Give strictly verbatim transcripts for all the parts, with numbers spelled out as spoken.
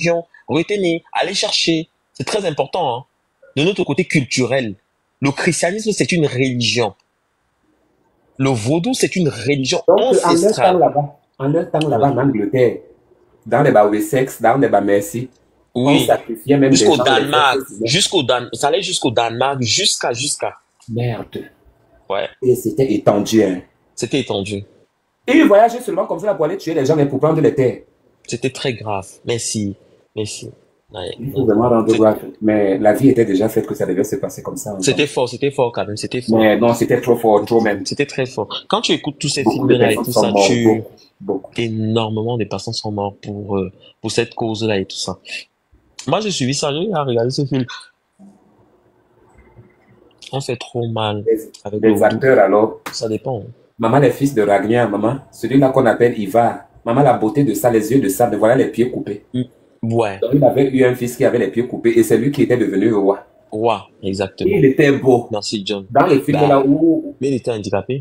religion. Retenez, allez chercher. C'est très important, hein. De notre côté culturel, le christianisme, c'est une religion. Le vaudou, c'est une religion Donc, en leur temps ancestrale. là-bas, en leur temps là-bas en Oui. Angleterre, dans les bas sexe, dans les bas merci, on Oui. sacrifiait même des Jusqu'au gens, les Danemark. assassinaient. Jusqu'au Dan... Ça allait jusqu'au Danemark, jusqu'à, jusqu'à. Merde. Ouais. Et c'était étendu, hein. C'était étendu. Et ils voyageaient seulement comme ça pour aller tuer les gens et pour prendre les terres. C'était très grave. Merci. Merci. Ouais, Il faut ouais. vraiment rendre C'est- grâce. Mais la vie était déjà faite que ça devait se passer comme ça. C'était Ensemble. fort, c'était fort quand même, c'était fort. Mais non, c'était trop fort, trop même. C'était très fort. Quand tu écoutes tous ces Beaucoup de films-là et personnes tout sont ça, mortes, tu... beaucoup, beaucoup. énormément de personnes sont mortes pour, euh, pour cette cause-là et tout ça. Moi, j'ai suivi ça, j'ai regardé ce film. On fait trop mal Les, avec le les vaudou. acteurs alors, Ça dépend, hein. maman les fils de Ragnar, maman, celui-là qu'on appelle Ivar, maman la beauté de ça, les yeux de ça, mais voilà les pieds coupés. Mm. Ouais, Donc il avait eu un fils qui avait les pieds coupés et c'est lui qui était devenu roi. ouais, Et exactement. il était beau. Merci, John. Dans les films là Bah, où mais il était handicapé.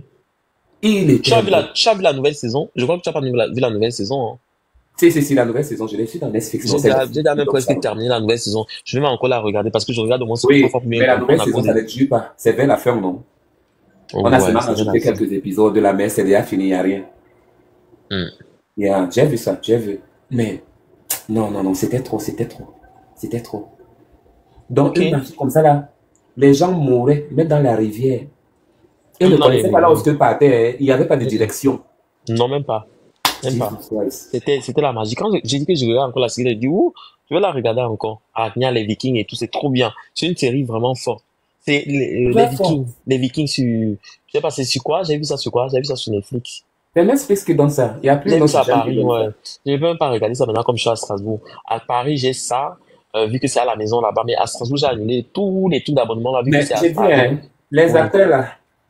il Tu as était vu beau. la, tu as vu la nouvelle saison? Je crois que tu n'as pas vu la, vu la nouvelle saison, hein. Si, si, si, la nouvelle saison, je l'ai su dans Netflix. Non, J'ai c'est déjà, j'ai Netflix déjà qui même donne ça. presque terminé la nouvelle saison. Je vais même encore la regarder parce que je regarde au moins trois Oui, fois pour bien mais la nouvelle comprendre à saison, cause ça de... ne dure pas. C'est vers la fin, non? Oh, On a ouais, seulement c'est vrai la rajouté fin. quelques épisodes de la mer, c'est déjà fini, il n'y a rien. Hmm. Yeah, j'ai vu ça, j'ai vu. Mais non, non, non, c'était trop, c'était trop. C'était trop. Donc, Ok. une partie comme ça, là, les gens mouraient, même dans la rivière. Ils ne Même dans les connaissaient pas là où rivières. ils partaient, hein. Il n'y avait pas de Mm, direction. mm. Non, même pas. Même pas. Jesus Christ. C'était, c'était la magie. Quand j'ai dit que je regarde encore la série, j'ai dit, ouh, je vais la regarder encore. Ragnar, les Vikings et tout, c'est trop bien. C'est une série vraiment forte. C'est les, euh, les Très fort. Vikings. Les Vikings sur, je sais pas, c'est sur quoi? J'ai vu ça sur quoi? J'ai vu ça sur Netflix. C'est Netflix qui donne ça. Il n'y a plus J'ai une vu autre ça à chaîne qui Paris, donne ouais. ça. Je ne peux même pas regarder ça maintenant comme je suis à Strasbourg. À Paris, j'ai ça, euh, vu que c'est à la maison là-bas. Mais à Strasbourg, j'ai annulé tous les trucs d'abonnement là, vu que Mais c'est à j'ai dit, Paris. hein, les Oui, acteurs là,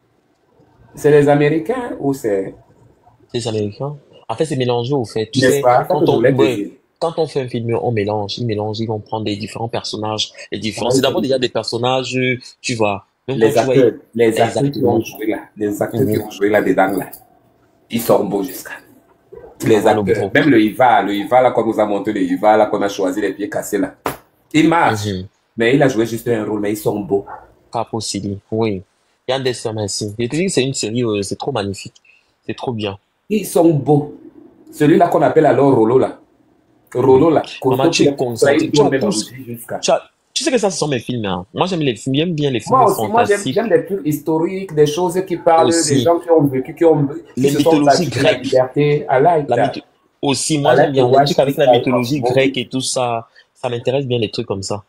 c'est les Américains ou c'est, c'est les Américains. En fait, c'est mélangé au fait. Tu n'est-ce sais, pas? Ça que quand je on, voulais te ouais, dire. quand on fait un film, on mélange, ils mélangent, ils vont prendre des différents personnages, les différents. Ouais, C'est c'est d'abord déjà des personnages, euh, tu vois. Même quand les tu vois, acteurs, les acteurs qui ont exactement. joué là, les acteurs qui Mhm. ont joué là-dedans là, ils sont beaux jusqu'à. Ah, Les voilà, acteurs, bro. même le Iva, le Iva là qu'on nous a montré, le Iva là qu'on a choisi les pieds cassés là, il marche, Mhm. mais il a joué juste un rôle, mais ils sont beaux. Pas possible. Oui. Yann Dessermaisi. Je te dis que c'est une série, euh, c'est trop magnifique. C'est trop bien. Ils sont beaux. Celui-là qu'on appelle alors Rolo là, Oui. Rolo là, Maman, costaud tu qu'il es est comme ça, concentré. il Tu as tourne même à tous, bouger jusqu'à. tu as, tu sais que ça, ce sont mes films, hein. Moi, j'aime les films, j'aime bien les films Moi aussi, moi j'aime fantastiques j'aime des trucs historiques, des choses qui parlent des aussi. gens qui ont vécu, qui ont qui Les se sont mythologies battus pour la grecques. liberté. I like La that. mytho- aussi, I moi, j'aime like to bien les watch trucs avec this la type of mythologie grecque movie. et tout ça. Ça m'intéresse bien les trucs comme ça.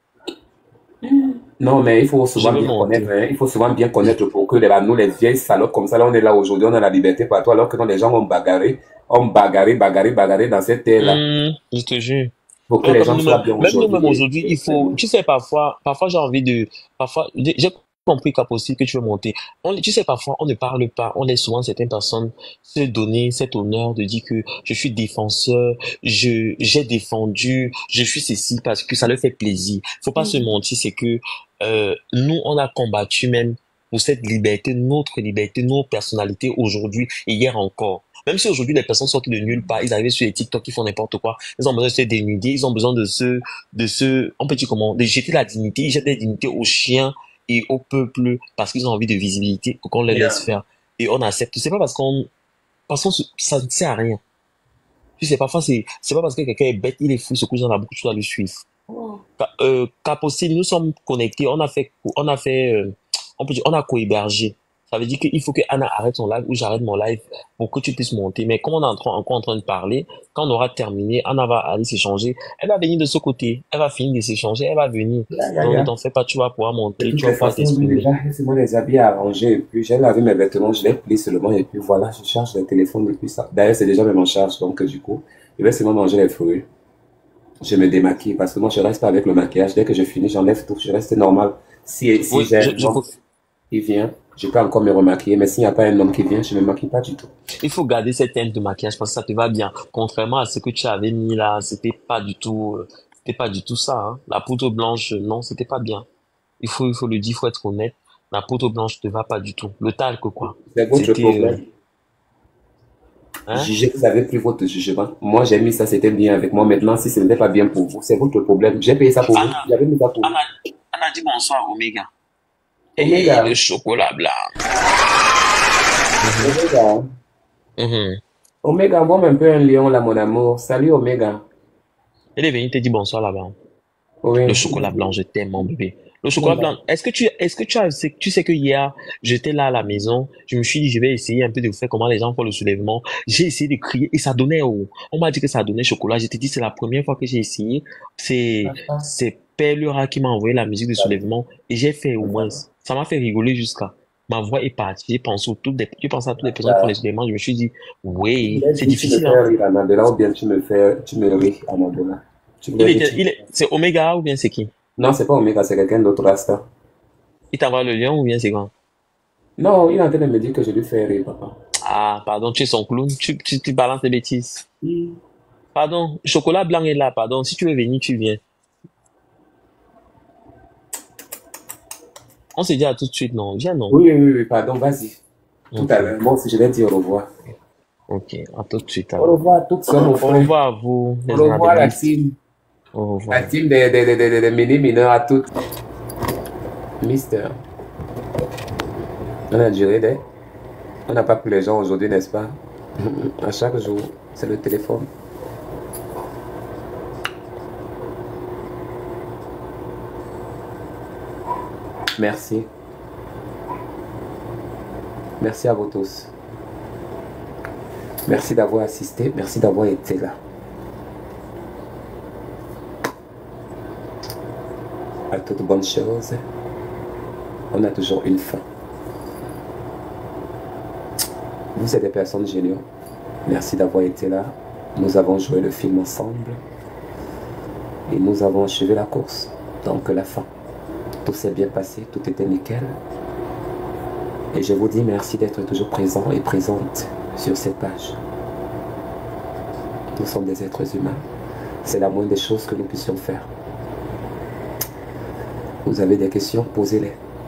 Non, mais il faut Je souvent vais bien connaître, monter. hein. Il faut souvent bien connaître pour que les, nous, les vieilles salopes comme ça, là, on est là aujourd'hui, on a la liberté partout, alors que non, les gens ont bagarré, ont bagarré, bagarré, bagarré dans cette terre-là, Hmm, je te jure. pour que Ouais, les comme gens nous soient même, bien même nous-mêmes aujourd'hui. aujourd'hui, Et il c'est faut, bon. tu sais, parfois, parfois j'ai envie de, parfois, j'ai j'ai compris qu'à possible que tu veux monter. On, tu sais, parfois, on ne parle pas, on laisse souvent certaines personnes se donner cet honneur de dire que je suis défenseur, je, j'ai défendu, je suis ceci parce que ça leur fait plaisir. Faut pas se mentir, c'est que, euh, nous, on a combattu même pour cette liberté, notre liberté, nos personnalités aujourd'hui et hier encore. Même si aujourd'hui les personnes sortent de nulle part, ils arrivent sur les TikTok, ils font n'importe quoi, ils ont besoin de se dénuder, ils ont besoin de se, de se, on peut dire comment, de jeter la dignité, ils jettent la dignité aux chiens et au peuple parce qu'ils ont envie de visibilité ou qu'on les laisse Yeah. faire. Et on accepte. C'est pas parce qu'on, parce qu'on se- ça ne sert à rien. Tu sais, parfois c'est, c'est pas parce que quelqu'un est bête, il est fou, ce coup, dans la boucle, tu dois le suivre. Ca- Euh, Caposil, nous sommes connectés, on a fait, on a fait, euh, on peut dire, on a co-hébergé. Ça veut dire qu'il faut que Anna arrête son live ou j'arrête mon live pour que tu puisses monter. Mais comme on est en train- encore en train de parler, quand on aura terminé, Anna va aller s'échanger. Elle va venir de ce côté. Elle va finir de s'échanger. Elle va venir. Yeah, yeah, Donc ne yeah. t'en fais pas, tu vas pouvoir De monter, toutes tu vas les pouvoir façons, lui, t'exprimer. déjà, laissez-moi les habits à ranger. Et puis, j'ai lavé mes vêtements, je les plie seulement. Et puis, voilà, je charge le téléphone depuis ça. D'ailleurs, c'est déjà même en charge. Donc, euh, du coup, je vais seulement manger les fruits. Je me démaquille parce que moi, je reste pas avec le maquillage. Dès que je finis, j'enlève tout. Je reste normal. Si, si Oui, j'ai je, un je, homme qui vient, je peux encore me remaquiller. Mais s'il n'y a pas un homme qui vient, je ne me maquille pas du tout. il faut garder cette teinte de maquillage parce que ça te va bien. Contrairement à ce que tu avais mis là, c'était pas du tout, euh, c'était pas du tout ça, hein. La poudre blanche, euh, non, c'était pas bien. Il faut, il faut le dire, il faut être honnête. La poudre blanche te va pas du tout. Le talc, quoi. C'est votre C'était, euh, problème. Hein? Jugez, vous avez pris votre jugement. Moi, j'ai mis ça, c'était bien avec moi. Maintenant, si ce n'était pas bien pour vous, c'est votre problème. J'ai payé ça pour vous. Anna, J'avais mis ça pour vous. Anna, Anna dit bonsoir, Omega. Et le Omega, chocolat blanc. Mhm, Omega, mhm. Omega, envoie-moi un peu un lion là, mon amour. Salut, Omega. Elle est venue te dire bonsoir là-bas. Le Oui, chocolat blanc, je t'aime, mon bébé. Le chocolat Omega. blanc, est-ce que tu, est-ce que tu as, c'est- tu sais que hier, j'étais là à la maison, je me suis dit, je vais essayer un peu de faire comment les gens font le soulèvement. J'ai essayé de crier et ça donnait, oh, on m'a dit que ça donnait chocolat. Je t'ai dit, c'est la première fois que j'ai essayé. C'est, c'est Pellera qui m'a envoyé la musique de soulèvement et j'ai fait au moins, ça m'a fait rigoler jusqu'à, ma voix est partie. J'ai pensé aux toutes des, j'ai pensé à toutes les personnes qui font les soulèvements. Je me suis dit, Tu oui, voulais c'est dire, tu me difficile, fais hein. rire, Anabella, ou bien tu me fais, tu me ris, Anabella. Tu Il voulais dire, était, tu- il est, c'est Omega ou bien c'est qui? Non, c'est pas Omega, c'est quelqu'un d'autre, Rasta. Il t'envoie le lien ou bien c'est quoi? Non, il est en train de me dire que je lui fais rire, papa. Ah, pardon, tu es son clown. Tu, tu, tu balances des bêtises. Pardon, chocolat blanc est là, pardon. Si tu veux venir, tu viens. On se dit à tout de suite, non? Viens, non? Oui, oui, oui, oui, pardon, vas-y. Tout Ok, à l'heure. Moi aussi, je vais dire au revoir. ok, à tout de suite Au alors. revoir à toutes sœurs, mon Au frère. revoir à vous, Au les revoir la anabellistes. team. Au La revoir. team des, des, des, des, des mini mineurs à toutes. Mister. On a duré des. On n'a pas pris les gens aujourd'hui, n'est-ce pas? À chaque jour, c'est le téléphone. Merci. Merci à vous tous. Merci d'avoir assisté. Merci d'avoir été là. À toute bonne chose, on a toujours une fin. Vous êtes des personnes géniales. Merci d'avoir été là. Nous avons joué le film ensemble. Et nous avons achevé la course. Donc la fin. Tout s'est bien passé, tout était nickel. Et je vous dis merci d'être toujours présent et présente sur cette page. Nous sommes des êtres humains. C'est la moindre des choses que nous puissions faire. Vous avez des questions, posez-les.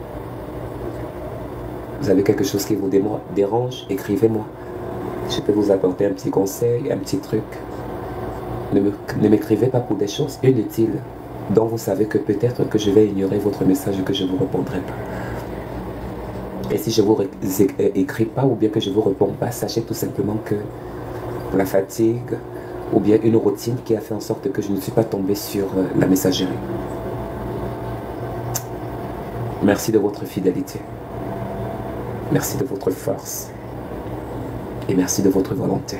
Vous avez quelque chose qui vous dérange, écrivez-moi. Je peux vous apporter un petit conseil, un petit truc. Ne m'écrivez pas pour des choses inutiles dont vous savez que peut-être que je vais ignorer votre message et que je ne vous répondrai pas. Et si je ne vous écris pas ou bien que je ne vous réponds pas, sachez tout simplement que la fatigue ou bien une routine qui a fait en sorte que je ne suis pas tombé sur la messagerie. Merci de votre fidélité. Merci de votre force. Et merci de votre volonté.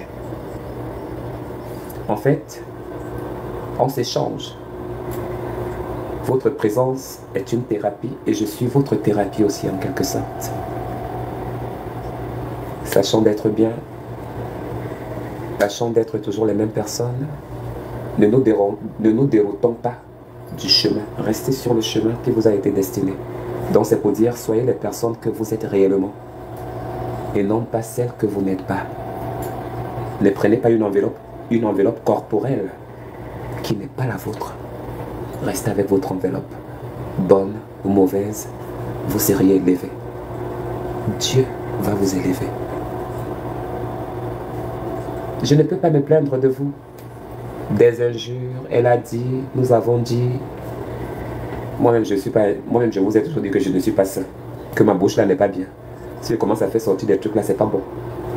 En fait, on s'échange. Votre présence est une thérapie et je suis votre thérapie aussi en quelque sorte. Sachant d'être bien, sachant d'être toujours les mêmes personnes, ne nous, ne nous déroutons pas du chemin. Restez sur le chemin qui vous a été destiné. Donc c'est pour dire, soyez les personnes que vous êtes réellement et non pas celles que vous n'êtes pas. Ne prenez pas une enveloppe, une enveloppe corporelle qui n'est pas la vôtre. Restez avec votre enveloppe. Bonne ou mauvaise, vous seriez élevé. Dieu va vous élever. Je ne peux pas me plaindre de vous. Des injures, elle a dit, nous avons dit. Moi-même, je suis pas, moi-même, je vous ai toujours dit que je ne suis pas sain. Que ma bouche là n'est pas bien. Si je commence à faire sortir des trucs là, c'est pas bon.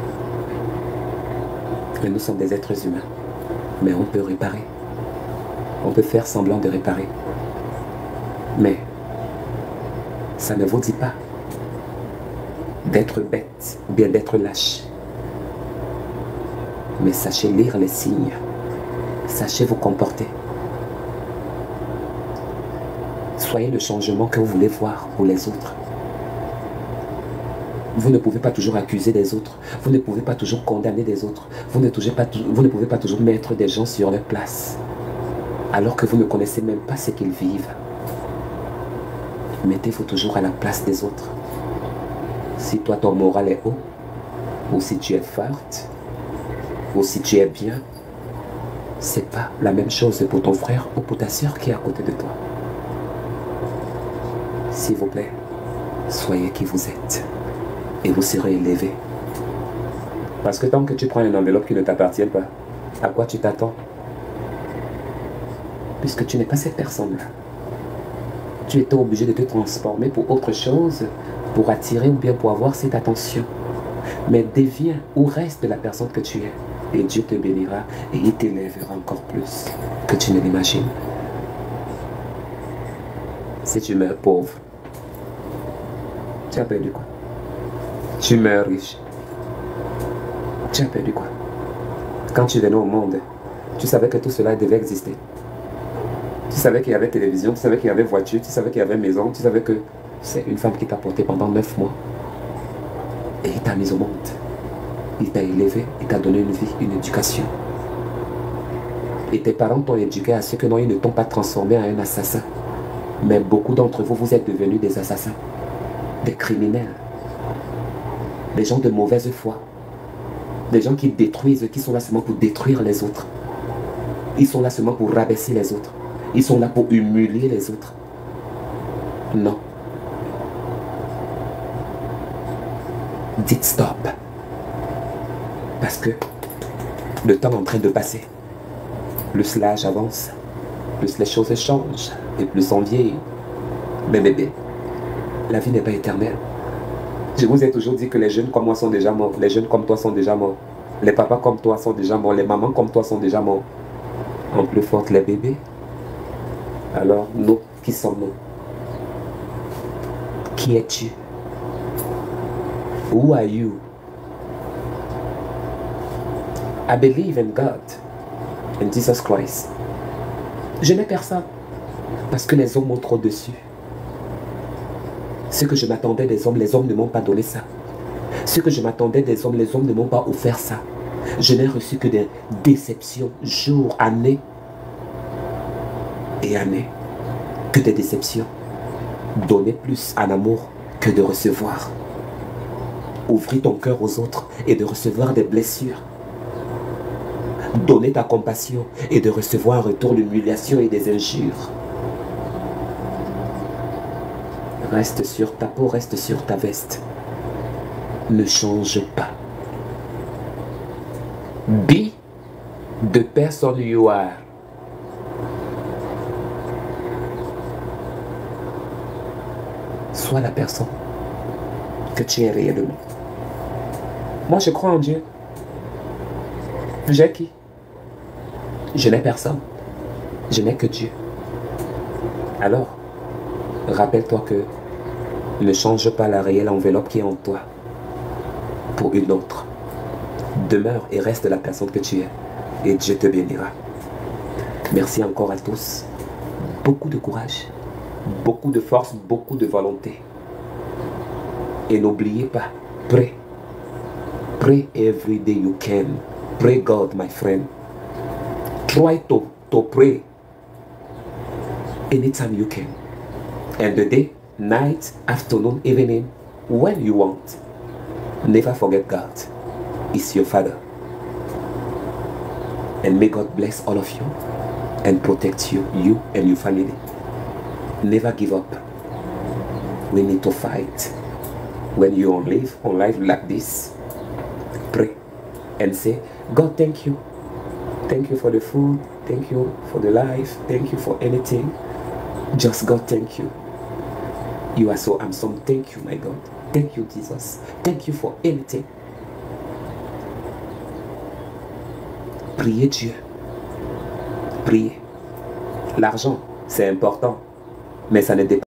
Mais nous sommes des êtres humains. Mais on peut réparer. On peut faire semblant de réparer. Mais ça ne vous dit pas d'être bête ou bien d'être lâche. Mais sachez lire les signes. Sachez vous comporter. Soyez le changement que vous voulez voir pour les autres. Vous ne pouvez pas toujours accuser des autres. Vous ne pouvez pas toujours condamner des autres. Vous ne, pas, vous ne pouvez pas toujours mettre des gens sur leur place. Alors que vous ne connaissez même pas ce qu'ils vivent. Mettez-vous toujours à la place des autres. Si toi ton moral est haut, ou si tu es forte, ou si tu es bien, c'est pas la même chose pour ton frère ou pour ta soeur qui est à côté de toi. S'il vous plaît, soyez qui vous êtes et vous serez élevé. Parce que tant que tu prends une enveloppe qui ne t'appartient pas, à quoi tu t'attends? Puisque tu n'es pas cette personne-là. Tu étais obligé de te transformer pour autre chose, pour attirer ou bien pour avoir cette attention. Mais deviens ou reste la personne que tu es. Et Dieu te bénira et il t'élèvera encore plus que tu ne l'imagines. Si tu meurs pauvre, tu as perdu quoi? Tu meurs riche, tu as perdu quoi? Quand tu venais au monde, tu savais que tout cela devait exister. Tu savais qu'il y avait télévision, tu savais qu'il y avait voiture, tu savais qu'il y avait maison, tu savais que c'est une femme qui t'a porté pendant neuf mois. Et il t'a mis au monde. Il t'a élevé, il t'a donné une vie, une éducation. Et tes parents t'ont éduqué à ce que non, ils ne t'ont pas transformé en un assassin. Mais beaucoup d'entre vous, vous êtes devenus des assassins, des criminels, des gens de mauvaise foi, des gens qui détruisent, qui sont là seulement pour détruire les autres. Ils sont là seulement pour rabaisser les autres. Ils sont là pour humilier les autres. Non. Dites stop. Parce que le temps est en train de passer. Plus l'âge avance, plus les choses changent et plus on vieillit. Mais bébé, la vie n'est pas éternelle. Je vous ai toujours dit que les jeunes comme moi sont déjà morts. Les jeunes comme toi sont déjà morts. Les papas comme toi sont déjà morts. Les mamans comme toi sont déjà morts. En plus forte les bébés. Alors, nous, qui sommes-nous? Qui es-tu? Who are you? I believe in God, in Jesus Christ. Je n'ai personne, parce que les hommes m'ont trop dessus. Ce que je m'attendais des hommes, les hommes ne m'ont pas donné ça. Ce que je m'attendais des hommes, les hommes ne m'ont pas offert ça. Je n'ai reçu que des déceptions, jour, année et année. Que des déceptions. Donner plus en amour que de recevoir. Ouvrir ton cœur aux autres et de recevoir des blessures. Donner ta compassion et de recevoir en retour l'humiliation et des injures. Reste sur ta peau, reste sur ta veste. Ne change pas. Be the person you are. Sois la personne que tu es réellement. Moi, je crois en Dieu. J'ai qui? Je n'ai personne. Je n'ai que Dieu. Alors, rappelle-toi que ne change pas la réelle enveloppe qui est en toi pour une autre. Demeure et reste la personne que tu es et Dieu te bénira. Merci encore à tous. Beaucoup de courage, beaucoup de force, beaucoup de volonté. Et n'oubliez pas, pray. Pray every day you can. Pray God, my friend. Try to, to pray anytime you can. And the day, night, afternoon, evening, when you want. Never forget God. He's your Father. And may God bless all of you and protect you, you and your family. Never give up. We need to fight. When you on live, on life like this, pray and say, God, thank you. Thank you for the food. Thank you for the life. Thank you for anything. Just God, thank you. You are so awesome. Thank you, my God. Thank you, Jesus. Thank you for anything. Priez Dieu. Priez. L'argent, c'est important, mais ça ne dépend